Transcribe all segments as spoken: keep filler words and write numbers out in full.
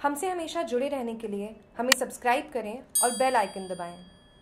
हमसे हमेशा जुड़े रहने के लिए हमें सब्सक्राइब करें और बेल आइकन दबाएं।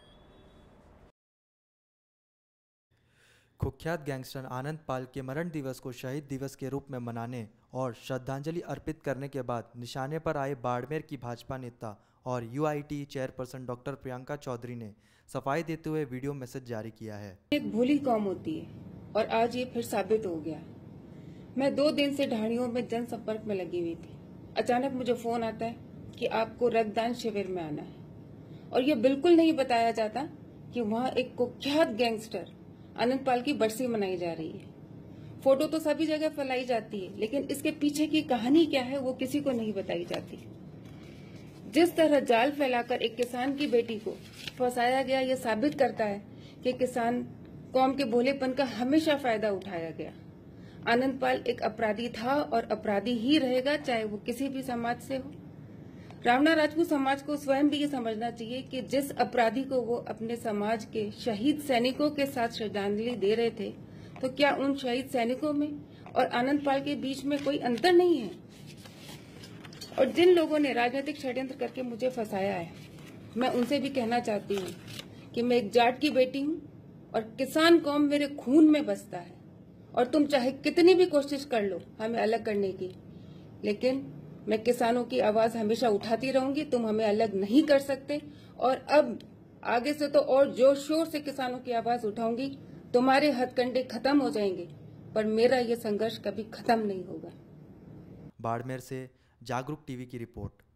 कुख्यात गैंगस्टर आनंद पाल के मरण दिवस को शहीद दिवस के रूप में मनाने और श्रद्धांजलि अर्पित करने के बाद निशाने पर आए बाड़मेर की भाजपा नेता और UIT chairperson doctor Priyanka Chaudhary ने सफाई देते हुए वीडियो मैसेज जारी किया है। एक भोली कौम होती है और आज ये फिर साबित हो गया। मैं दो दिन से ढाणियों में जनसंपर्क में लगी हुई थी। अचानक मुझे फोन आता है कि आपको रक्तदान शिविर में आना है और ये बिल्कुल नहीं बताया जाता कि वहाँ एक कुख्यात गैंगस्टर आनंद पाल की बरसी मनाई जा रही है। फोटो तो सभी जगह फैलाई जाती है, लेकिन इसके पीछे की कहानी क्या है वो किसी को नहीं बताई जाती। जिस तरह जाल फैलाकर एक किसान की बेटी को फंसाया गया, ये साबित करता है कि किसान कौम के भोलेपन का हमेशा फायदा उठाया गया। आनंद पाल एक अपराधी था और अपराधी ही रहेगा, चाहे वो किसी भी समाज से हो। रावणा राजपूत समाज को स्वयं भी ये समझना चाहिए कि जिस अपराधी को वो अपने समाज के शहीद सैनिकों के साथ श्रद्धांजलि दे रहे थे, तो क्या उन शहीद सैनिकों में और आनंद पाल के बीच में कोई अंतर नहीं है? और जिन लोगों ने राजनीतिक षड्यंत्र करके मुझे फंसाया है, मैं उनसे भी कहना चाहती हूँ कि मैं एक जाट की बेटी हूँ और किसान कौम मेरे खून में बसता है। और तुम चाहे कितनी भी कोशिश कर लो हमें अलग करने की, लेकिन मैं किसानों की आवाज हमेशा उठाती रहूंगी। तुम हमें अलग नहीं कर सकते और अब आगे से तो और जोर शोर से किसानों की आवाज उठाऊंगी। तुम्हारे हथकंडे खत्म हो जाएंगे, पर मेरा ये संघर्ष कभी खत्म नहीं होगा। बाड़मेर से जागरूक टीवी की रिपोर्ट।